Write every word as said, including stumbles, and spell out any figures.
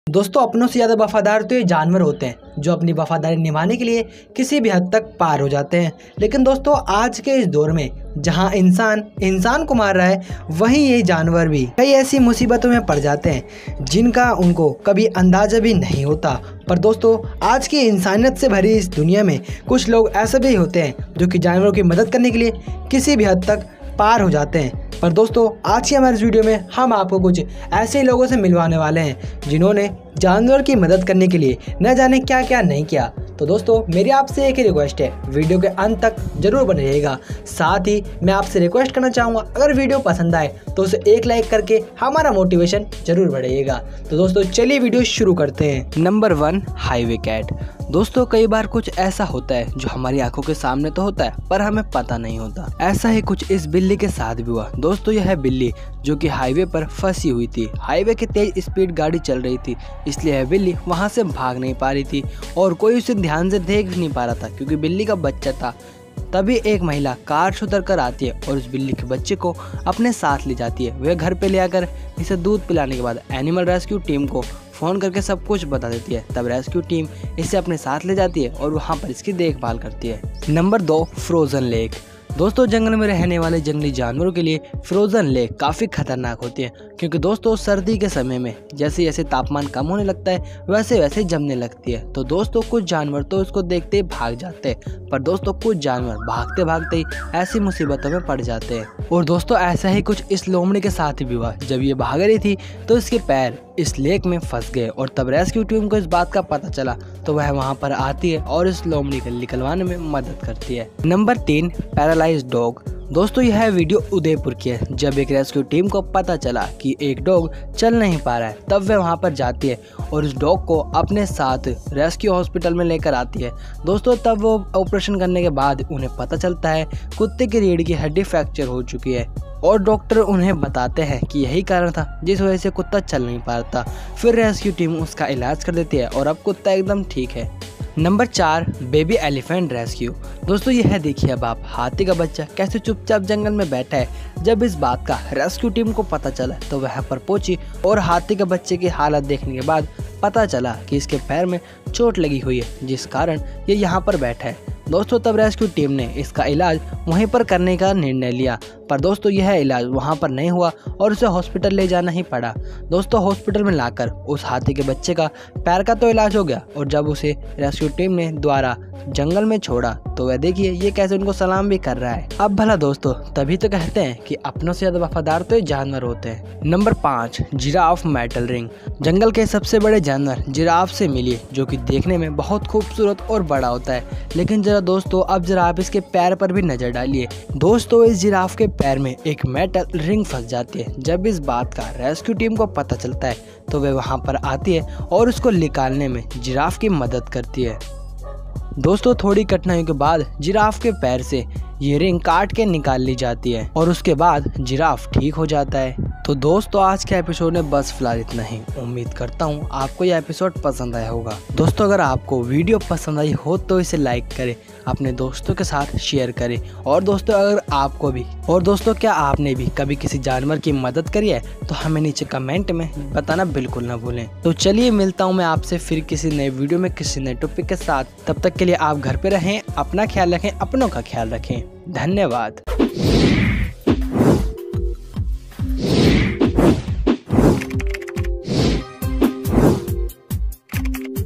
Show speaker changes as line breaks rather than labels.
दोस्तों अपनों से ज़्यादा वफादार तो ये जानवर होते हैं जो अपनी वफादारी निभाने के लिए किसी भी हद तक पार हो जाते हैं। लेकिन दोस्तों आज के इस दौर में जहां इंसान इंसान को मार रहा है, वहीं ये जानवर भी कई ऐसी मुसीबतों में पड़ जाते हैं जिनका उनको कभी अंदाजा भी नहीं होता। पर दोस्तों आज की इंसानियत से भरी इस दुनिया में कुछ लोग ऐसे भी होते हैं जो कि जानवरों की मदद करने के लिए किसी भी हद तक पार हो जाते हैं। पर दोस्तों आज की हमारे इस वीडियो में हम आपको कुछ ऐसे लोगों से मिलवाने वाले हैं जिन्होंने जानवर की मदद करने के लिए न जाने क्या क्या नहीं किया। तो दोस्तों मेरी आपसे एक ही रिक्वेस्ट है, वीडियो के अंत तक जरूर बने रहिएगा। साथ ही मैं आपसे रिक्वेस्ट करना चाहूँगा, अगर वीडियो पसंद आए तो उसे एक लाइक करके हमारा मोटिवेशन जरूर बढ़ाइएगा। तो दोस्तों चलिए वीडियो शुरू करते हैं।
Number one, highway cat. दोस्तों कई बार कुछ ऐसा होता है जो हमारी आंखों के सामने तो होता है पर हमें पता नहीं होता। ऐसा ही कुछ इस बिल्ली के साथ भी हुआ। दोस्तों यह है बिल्ली जो कि हाईवे पर फंसी हुई थी। हाईवे की तेज स्पीड गाड़ी चल रही थी, इसलिए यह बिल्ली वहां से भाग नहीं पा रही थी और कोई उसे ध्यान से देख भी नहीं पा रहा था क्योंकि बिल्ली का बच्चा था। तभी एक महिला कार से उतर कर आती है और उस बिल्ली के बच्चे को अपने साथ ले जाती है। वह घर पे ले आकर इसे दूध पिलाने के बाद एनिमल रेस्क्यू टीम को फ़ोन करके सब कुछ बता देती है। तब रेस्क्यू टीम इसे अपने साथ ले जाती है और वहाँ पर इसकी देखभाल करती है। नंबर दो, फ्रोज़न लेक। दोस्तों जंगल में रहने वाले जंगली जानवरों के लिए फ्रोज़न लेक काफ़ी खतरनाक होती है क्योंकि दोस्तों सर्दी के समय में जैसे जैसे तापमान कम होने लगता है वैसे वैसे जमने लगती है। तो दोस्तों कुछ जानवर तो उसको देखते ही भाग जाते हैं, पर दोस्तों कुछ जानवर भागते भागते ही ऐसी मुसीबतों में पड़ जाते हैं। और दोस्तों ऐसा ही कुछ इस लोमड़ी के साथ भी हुआ। जब ये भाग रही थी तो इसके पैर इस लेक में फंस गए और तब रेस्क्यू टीम को इस बात का पता चला तो वह वहां पर आती है और इस लोमड़ी को निकलवाने में मदद करती है। नंबर तीन, पैरालाइज्ड डॉग। दोस्तों यह वीडियो उदयपुर की है। जब एक रेस्क्यू टीम को पता चला कि एक डॉग चल नहीं पा रहा है तब वह वहां पर जाती है और उस डॉग को अपने साथ रेस्क्यू हॉस्पिटल में लेकर आती है। दोस्तों तब वो ऑपरेशन करने के बाद उन्हें पता चलता है कुत्ते की रीढ़ की हड्डी फ्रैक्चर हो चुकी है और डॉक्टर उन्हें बताते हैं कि यही कारण था जिस वजह से कुत्ता चल नहीं पा रहा था। फिर रेस्क्यू टीम उसका इलाज कर देती है और अब कुत्ता एकदम ठीक है। नंबर चार, बेबी एलिफेंट रेस्क्यू। दोस्तों यह देखिए अब आप, हाथी का बच्चा कैसे चुपचाप जंगल में बैठा है। जब इस बात का रेस्क्यू टीम को पता चला तो वह पर पहुंची और हाथी के बच्चे की हालत देखने के बाद पता चला कि इसके पैर में चोट लगी हुई है जिस कारण ये यहाँ पर बैठा है। दोस्तों तब रेस्क्यू टीम ने इसका इलाज वहीं पर करने का निर्णय लिया, पर दोस्तों यह इलाज वहां पर नहीं हुआ और उसे हॉस्पिटल ले जाना ही पड़ा। दोस्तों हॉस्पिटल में लाकर उस हाथी के बच्चे का पैर का तो इलाज हो गया और जब उसे रेस्क्यू टीम ने द्वारा जंगल में छोड़ा तो वह देखिए ये कैसे उनको सलाम भी कर रहा है। अब भला दोस्तों तभी तो कहते हैं कि अपनों से ज्यादा वफादार तो ये जानवर होते हैं। नंबर पाँच, जिराफ मेटल रिंग। जंगल के सबसे बड़े जानवर जिराफ से मिलिए जो कि देखने में बहुत खूबसूरत और बड़ा होता है। लेकिन जरा दोस्तों अब जरा आप इसके पैर पर भी नजर डालिए। दोस्तों इस जिराफ के पैर में एक मेटल रिंग फंस जाती है। जब इस बात का रेस्क्यू टीम को पता चलता है तो वे वहां पर आती है और उसको निकालने में जिराफ की मदद करती है। दोस्तों थोड़ी कठिनाइयों के बाद जिराफ के पैर से ये रिंग काट के निकाल ली जाती है और उसके बाद जिराफ ठीक हो जाता है। तो दोस्तों आज के एपिसोड में बस फिलहाल इतना ही। उम्मीद करता हूँ आपको यह एपिसोड पसंद आया होगा। दोस्तों अगर आपको वीडियो पसंद आई हो तो इसे लाइक करें, अपने दोस्तों के साथ शेयर करें। और दोस्तों अगर आपको भी और दोस्तों क्या आपने भी कभी किसी जानवर की मदद करी है तो हमें नीचे कमेंट में बताना बिल्कुल ना भूलें। तो चलिए मिलता हूँ मैं आपसे फिर किसी नए वीडियो में किसी नए टॉपिक के साथ। तब तक के लिए आप घर पे रहें, अपना ख्याल रखें, अपनों का ख्याल रखें। धन्यवाद।